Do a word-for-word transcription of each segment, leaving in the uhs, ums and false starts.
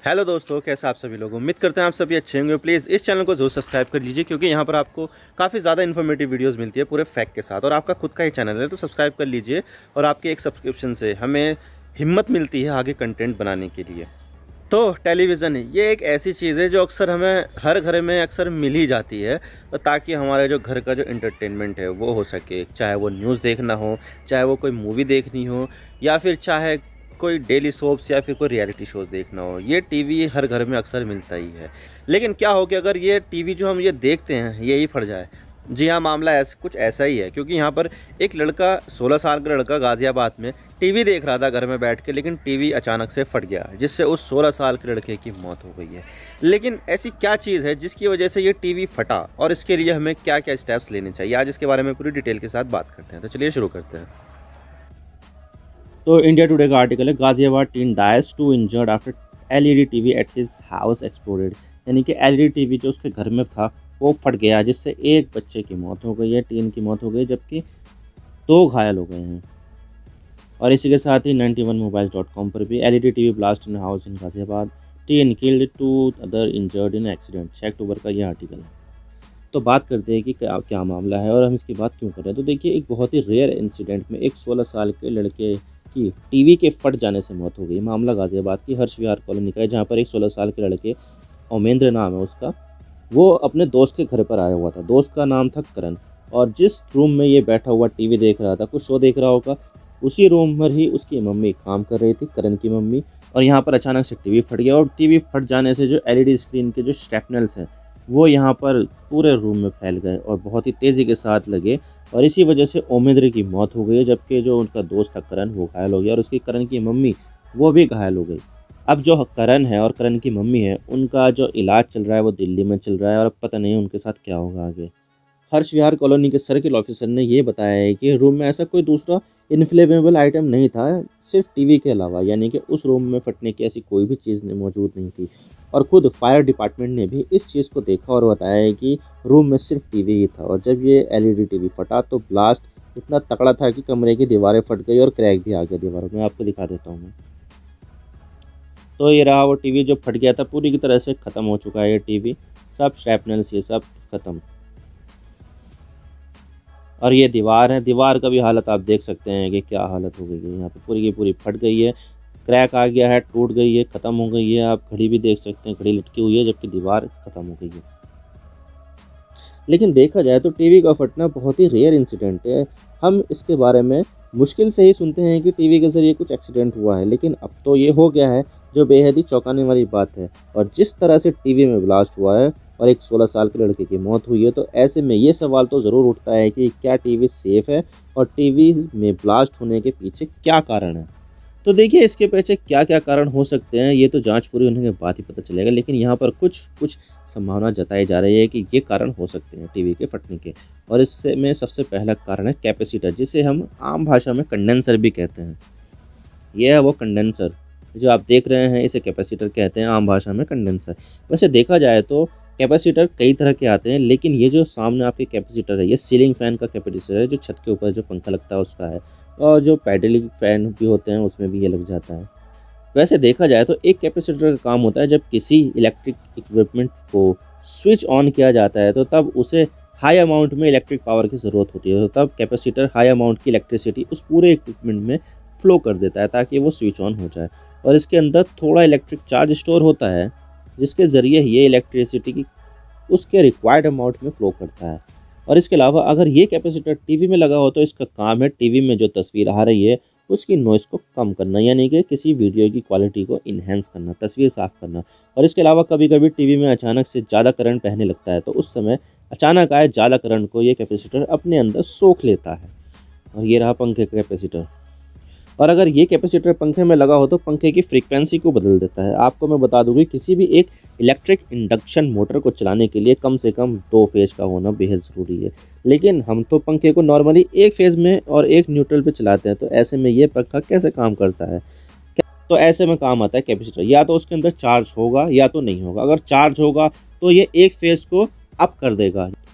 Hello दोस्तों, कैसे आप सभी लोग। उम्मीद करते हैं आप सभी अच्छे होंगे। प्लीज़ इस चैनल को जरूर सब्सक्राइब कर लीजिए, क्योंकि यहाँ पर आपको काफ़ी ज़्यादा इन्फॉर्मेटिव वीडियोस मिलती है पूरे फैक्ट के साथ। और आपका खुद का ही चैनल है तो सब्सक्राइब कर लीजिए। और आपके एक सब्सक्रिप्शन से हमें हिम्मत मिलती है आगे कंटेंट बनाने के लिए। तो टेलीविज़न ये एक ऐसी चीज़ है जो अक्सर हमें हर घर में अक्सर मिल ही जाती है, ताकि हमारे जो घर का जो एंटरटेनमेंट है वो हो सके। चाहे वो न्यूज़ देखना हो, चाहे वो कोई मूवी देखनी हो, या फिर चाहे कोई डेली सोप्स या फिर कोई रियलिटी शोज़ देखना हो, ये टीवी हर घर में अक्सर मिलता ही है। लेकिन क्या हो कि अगर ये टीवी जो हम ये देखते हैं यही फट जाए। जी हाँ, मामला ऐसा कुछ ऐसा ही है, क्योंकि यहाँ पर एक लड़का सोलह साल का लड़का गाज़ियाबाद में टीवी देख रहा था घर में बैठ के, लेकिन टीवी अचानक से फट गया, जिससे उस सोलह साल के लड़के की मौत हो गई है। लेकिन ऐसी क्या चीज़ है जिसकी वजह से ये टीवी फटा, और इसके लिए हमें क्या क्या स्टेप्स लेने चाहिए, आज इसके बारे में पूरी डिटेल के साथ बात करते हैं। तो चलिए शुरू करते हैं। तो इंडिया टुडे का आर्टिकल है, Ghaziabad teen dies, two injured after LED TV at his house exploded. यानी कि एलईडी टीवी जो उसके घर में था वो फट गया, जिससे एक बच्चे की मौत हो गई है, टीन की मौत हो गई, जबकि दो घायल हो गए हैं। और इसी के साथ ही ninety one mobile dot com पर भी LED TV blast in house in Ghaziabad, teen killed, two other injured in accident. छह अक्टूबर का यह आर्टिकल है। तो बात करते हैं कि क्या क्या मामला है और हम इसकी बात क्यों कर रहे हैं। तो देखिए, एक बहुत ही रेयर इंसिडेंट में एक सोलह साल के लड़के की टीवी के फट जाने से मौत हो गई। मामला गाजियाबाद की हर्ष विहार कॉलोनी का है, जहाँ पर एक सोलह साल के लड़के, ओमेंद्र नाम है उसका, वो अपने दोस्त के घर पर आया हुआ था। दोस्त का नाम था करण, और जिस रूम में ये बैठा हुआ टीवी देख रहा था, कुछ शो देख रहा होगा, उसी रूम पर ही उसकी मम्मी काम कर रही थी, करण की मम्मी। और यहाँ पर अचानक से टीवी फट गया, और टीवी फट जाने से जो एलईडी स्क्रीन के जो स्टेपनल्स हैं वो यहाँ पर पूरे रूम में फैल गए और बहुत ही तेज़ी के साथ लगे, और इसी वजह से ओमेंद्र की मौत हो गई, जबकि जो उनका दोस्त था करण वो घायल हो गया, और उसकी करण की मम्मी वो भी घायल हो गई। अब जो करण है और करण की मम्मी है, उनका जो इलाज चल रहा है वो दिल्ली में चल रहा है, और अब पता नहीं उनके साथ क्या होगा आगे। हर्ष विहार कॉलोनी के सर्किल ऑफिसर ने ये बताया है कि रूम में ऐसा कोई दूसरा इन्फ्लेमेबल आइटम नहीं था, सिर्फ टीवी के अलावा। यानी कि उस रूम में फटने की ऐसी कोई भी चीज़ मौजूद नहीं थी। और खुद फायर डिपार्टमेंट ने भी इस चीज़ को देखा और बताया है कि रूम में सिर्फ टीवी ही था, और जब ये एलईडी टीवी फटा तो ब्लास्ट इतना तगड़ा था कि कमरे की दीवारें फट गई और क्रैक भी आ गया दीवारों में। आपको दिखा देता हूँ मैं। तो ये रहा वो टीवी जो फट गया था, पूरी की तरह से ख़त्म हो चुका है ये टीवी, सब शैपनल्स ये सब ख़त्म। और ये दीवार है, दीवार का भी हालत आप देख सकते हैं कि क्या हालत हो गई है। यहाँ पे पूरी की पूरी फट गई है, क्रैक आ गया है, टूट गई है, ख़त्म हो गई है। आप घड़ी भी देख सकते हैं, घड़ी लटकी हुई है, जबकि दीवार ख़त्म हो गई है। लेकिन देखा जाए तो टीवी का फटना बहुत ही रेयर इंसिडेंट है। हम इसके बारे में मुश्किल से ही सुनते हैं कि टीवी के ज़रिए कुछ एक्सीडेंट हुआ है, लेकिन अब तो ये हो गया है, जो बेहद ही चौंकाने वाली बात है। और जिस तरह से टीवी में ब्लास्ट हुआ है और एक सोलह साल के लड़के की मौत हुई है, तो ऐसे में ये सवाल तो ज़रूर उठता है कि क्या टीवी सेफ़ है, और टीवी में ब्लास्ट होने के पीछे क्या कारण है। तो देखिए, इसके पीछे क्या क्या कारण हो सकते हैं ये तो जांच पूरी होने के बाद ही पता चलेगा, लेकिन यहाँ पर कुछ कुछ संभावना जताई जा रही है कि ये कारण हो सकते हैं टीवी के फटने के। और इससे में सबसे पहला कारण है कैपेसिटर, जिसे हम आम भाषा में कंडेंसर भी कहते हैं। यह है वो कंडेंसर जो आप देख रहे हैं, इसे कैपेसिटर कहते हैं, आम भाषा में कंडेंसर। वैसे देखा जाए तो कैपेसिटर कई तरह के आते हैं, लेकिन ये जो सामने आपके कैपेसिटर है, ये सीलिंग फ़ैन का कैपेसिटर है, जो छत के ऊपर जो पंखा लगता है उसका है, और जो पैडलिंग फ़ैन भी होते हैं उसमें भी ये लग जाता है। वैसे देखा जाए तो एक कैपेसिटर का काम होता है, जब किसी इलेक्ट्रिक इक्विपमेंट को स्विच ऑन किया जाता है तो तब उसे हाई अमाउंट में इलेक्ट्रिक पावर की ज़रूरत होती है, तो तब कैपेसिटर हाई अमाउंट की इलेक्ट्रिसिटी उस पूरे इक्विपमेंट में फ़्लो कर देता है ताकि वो स्विच ऑन हो जाए। और इसके अंदर थोड़ा इलेक्ट्रिक चार्ज स्टोर होता है, जिसके ज़रिए ये इलेक्ट्रिसिटी की उसके रिक्वायर्ड अमाउंट में फ़्लो करता है। और इसके अलावा अगर ये कैपेसिटर टीवी में लगा हो तो इसका काम है टीवी में जो तस्वीर आ रही है उसकी नॉइज़ को कम करना, यानी कि किसी वीडियो की क्वालिटी को इन्हेंस करना, तस्वीर साफ़ करना। और इसके अलावा कभी कभी टीवी में अचानक से ज़्यादा करंट बहने लगता है, तो उस समय अचानक आए ज़्यादा करंट को ये कैपेसिटर अपने अंदर सोख लेता है। और ये रहा पंखे का कैपेसिटर। और अगर ये कैपेसिटर पंखे में लगा हो तो पंखे की फ्रीक्वेंसी को बदल देता है। आपको मैं बता दूं कि किसी भी एक इलेक्ट्रिक इंडक्शन मोटर को चलाने के लिए कम से कम दो फेज का होना बेहद ज़रूरी है, लेकिन हम तो पंखे को नॉर्मली एक फेज़ में और एक न्यूट्रल पे चलाते हैं। तो ऐसे में ये पंखा कैसे काम करता है? तो ऐसे में काम आता है कैपेसिटर, या तो उसके अंदर चार्ज होगा या तो नहीं होगा। अगर चार्ज होगा तो ये एक फेज़ को अप कर देगा,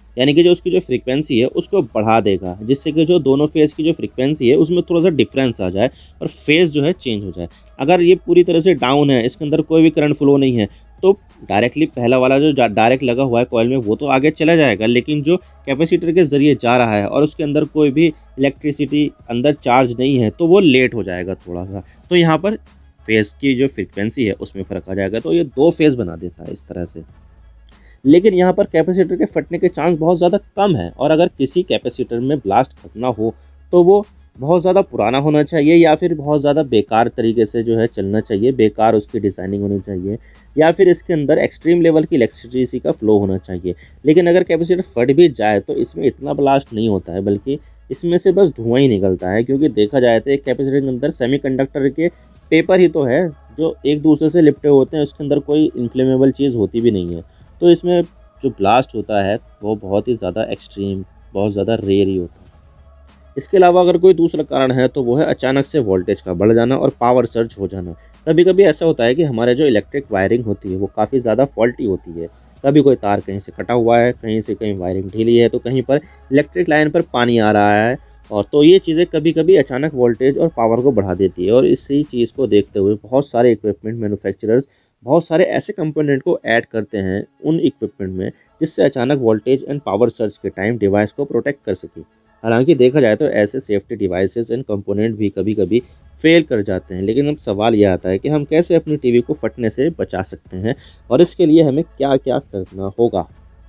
यानी कि जो उसकी जो फ्रीक्वेंसी है उसको बढ़ा देगा, जिससे कि जो दोनों फेज़ की जो फ्रीक्वेंसी है उसमें थोड़ा सा डिफरेंस आ जाए और फेज़ जो है चेंज हो जाए। अगर ये पूरी तरह से डाउन है, इसके अंदर कोई भी करंट फ्लो नहीं है, तो डायरेक्टली पहला वाला जो डायरेक्ट लगा हुआ है कॉइल में वो तो आगे चला जाएगा, लेकिन जो कैपेसिटर के ज़रिए जा रहा है और उसके अंदर कोई भी इलेक्ट्रिसिटी अंदर चार्ज नहीं है तो वो लेट हो जाएगा थोड़ा सा। तो यहाँ पर फेज़ की जो फ्रीक्वेंसी है उसमें फ़र्क आ जाएगा, तो ये दो फेज़ बना देता है इस तरह से। लेकिन यहाँ पर कैपेसिटर के फटने के चांस बहुत ज़्यादा कम है, और अगर किसी कैपेसिटर में ब्लास्ट करना हो तो वो बहुत ज़्यादा पुराना होना चाहिए या फिर बहुत ज़्यादा बेकार तरीके से जो है चलना चाहिए, बेकार उसकी डिज़ाइनिंग होनी चाहिए, या फिर इसके अंदर एक्सट्रीम लेवल की इलेक्ट्रिसिटी का फ्लो होना चाहिए। लेकिन अगर कैपेसिटर फट भी जाए तो इसमें इतना ब्लास्ट नहीं होता है, बल्कि इसमें से बस धुआं ही निकलता है, क्योंकि देखा जाए तो एक कैपेसिटर के अंदर सेमीकंडक्टर के पेपर ही तो है जो एक दूसरे से लिपटे होते हैं, उसके अंदर कोई इन्फ्लेमेबल चीज़ होती भी नहीं है। तो इसमें जो ब्लास्ट होता है वो बहुत ही ज़्यादा एक्सट्रीम, बहुत ज़्यादा रेयर ही होता है। इसके अलावा अगर कोई दूसरा कारण है तो वो है अचानक से वोल्टेज का बढ़ जाना और पावर सर्ज हो जाना। कभी कभी ऐसा होता है कि हमारे जो इलेक्ट्रिक वायरिंग होती है वो काफ़ी ज़्यादा फॉल्टी होती है। कभी कोई तार कहीं से कटा हुआ है, कहीं से कहीं वायरिंग ढीली है, तो कहीं पर इलेक्ट्रिक लाइन पर पानी आ रहा है, और तो ये चीज़ें कभी कभी अचानक वोल्टेज और पावर को बढ़ा देती है। और इसी चीज़ को देखते हुए बहुत सारे इक्विपमेंट मैन्युफैक्चरर्स बहुत सारे ऐसे कंपोनेंट को ऐड करते हैं उन इक्विपमेंट में, जिससे अचानक वोल्टेज एंड पावर सर्ज के टाइम डिवाइस को प्रोटेक्ट कर सके। हालांकि देखा जाए तो ऐसे सेफ्टी डिवाइसेस एंड कंपोनेंट भी कभी कभी फेल कर जाते हैं, लेकिन अब सवाल यह आता है कि हम कैसे अपनी टीवी को फटने से बचा सकते हैं और इसके लिए हमें क्या क्या करना होगा।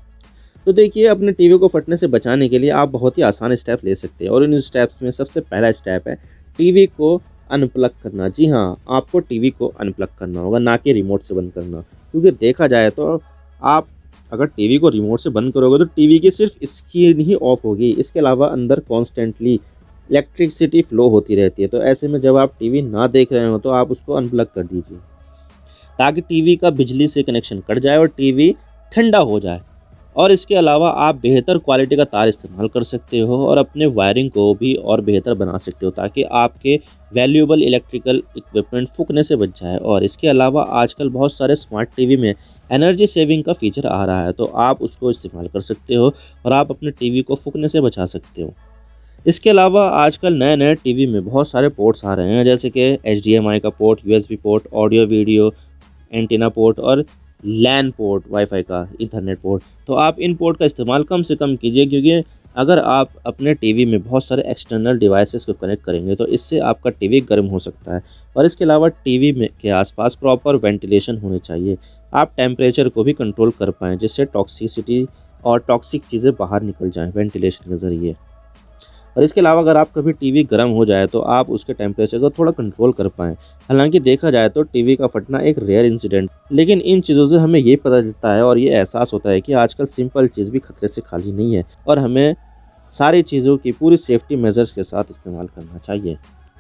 तो देखिए, अपने टीवी को फटने से बचाने के लिए आप बहुत ही आसान स्टेप ले सकते हैं, और इन स्टेप्स में सबसे पहला स्टेप है टीवी को अनप्लग करना। जी हाँ, आपको टीवी को अनप्लग करना होगा, ना कि रिमोट से बंद करना, क्योंकि देखा जाए तो आप अगर टीवी को रिमोट से बंद करोगे तो टीवी की सिर्फ स्क्रीन ही ऑफ होगी, इसके अलावा अंदर कॉन्स्टेंटली इलेक्ट्रिसिटी फ्लो होती रहती है। तो ऐसे में जब आप टीवी ना देख रहे हो तो आप उसको अनप्लग कर दीजिए, ताकि टीवी का बिजली से कनेक्शन कट जाए और टीवी ठंडा हो जाए। और इसके अलावा आप बेहतर क्वालिटी का तार इस्तेमाल कर सकते हो और अपने वायरिंग को भी और बेहतर बना सकते हो, ताकि आपके वैल्यूएबल इलेक्ट्रिकल इक्विपमेंट फूकने से बच जाए। और इसके अलावा आजकल बहुत सारे स्मार्ट टीवी में एनर्जी सेविंग का फीचर आ रहा है, तो आप उसको इस्तेमाल कर सकते हो और आप अपने टीवी को फूकने से बचा सकते हो। इसके अलावा आजकल नए नए टीवी में बहुत सारे पोर्ट्स आ रहे हैं, जैसे कि एच डी एम आई का port, U S B port, audio video antenna port और लैन पोर्ट, वाईफाई का इंटरनेट पोर्ट। तो आप इन पोर्ट का इस्तेमाल कम से कम कीजिए, क्योंकि अगर आप अपने टीवी में बहुत सारे एक्सटर्नल डिवाइसेस को कनेक्ट करेंगे तो इससे आपका टीवी गर्म हो सकता है। और इसके अलावा टीवी में के आसपास प्रॉपर वेंटिलेशन होने चाहिए, आप टेम्परेचर को भी कंट्रोल कर पाएँ, जिससे टॉक्सिसिटी और टॉक्सिक चीज़ें बाहर निकल जाएँ वेंटिलेशन के ज़रिए। और इसके अलावा अगर आप कभी टीवी गर्म हो जाए तो आप उसके टेम्परेचर को थोड़ा कंट्रोल कर पाएँ। हालांकि देखा जाए तो टीवी का फटना एक रेयर इंसिडेंट, लेकिन इन चीज़ों से हमें ये पता चलता है और ये एहसास होता है कि आजकल सिंपल चीज़ भी खतरे से खाली नहीं है, और हमें सारी चीज़ों की पूरी सेफ्टी मेजर्स के साथ इस्तेमाल करना चाहिए।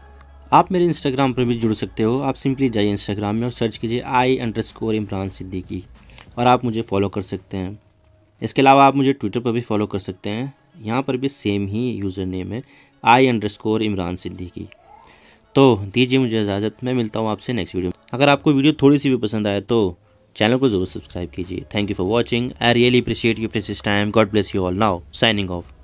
आप मेरे इंस्टाग्राम पर भी जुड़ सकते हो। आप सिंपली जाइए इंस्टाग्राम में और सर्च कीजिए I underscore Imran Siddiqui, और आप मुझे फॉलो कर सकते हैं। इसके अलावा आप मुझे ट्विटर पर भी फॉलो कर सकते हैं, यहाँ पर भी सेम ही यूज़र नेम है, I underscore Imran Siddiqui. तो दीजिए मुझे इजाज़त, मैं मिलता हूँ आपसे नेक्स्ट वीडियो। अगर आपको वीडियो थोड़ी सी भी पसंद आए तो चैनल को ज़रूर सब्सक्राइब कीजिए। Thank you for watching, I really appreciate you precious time. God bless you all. Now signing of.